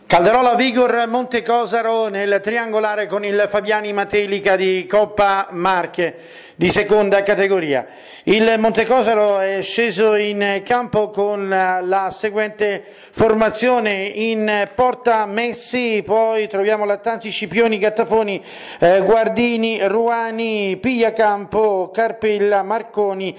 Calderola Vigor Montecosaro nel triangolare con il Fabiani Matelica di Coppa Marche di seconda categoria. Il Montecosaro è sceso in campo con la seguente formazione: in porta Messi, poi troviamo Lattanzi, Scipioni, Gattafoni, Guardini, Ruani, Pigliacampo, Carpella, Marconi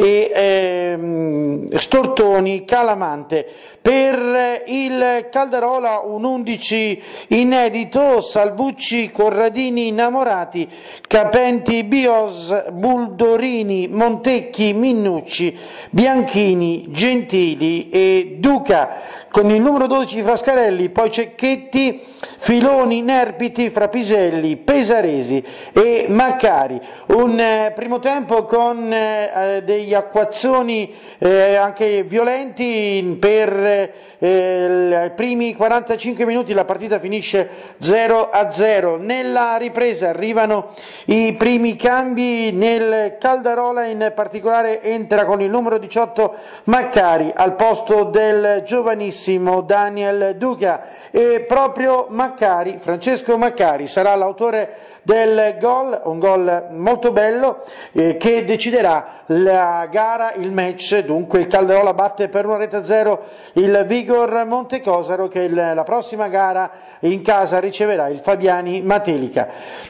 e Stortoni, Calamante. Per il Calderola un 11 inedito: Salvucci, Corradini, Innamorati, Capenti, Bios, Buldorini, Montecchi, Minnucci, Bianchini, Gentili e Duca. Con il numero 12 Frascarelli, poi Cecchetti, Filoni, Nerpiti, Frapiselli, Pesaresi e Maccari. Un primo tempo con degli acquazzoni anche violenti. Per i primi 45 minuti la partita finisce 0-0. Nella ripresa arrivano i primi cambi. Nel Calderola in particolare entra con il numero 18 Maccari al posto del giovanissimo Daniel Duca, e proprio Maccari, Francesco Maccari, sarà l'autore del gol, un gol molto bello che deciderà la gara, il match. Dunque il Calderola batte per 1-0 il Vigor Montecosaro, che la prossima gara in casa riceverà il Fabiani Matelica.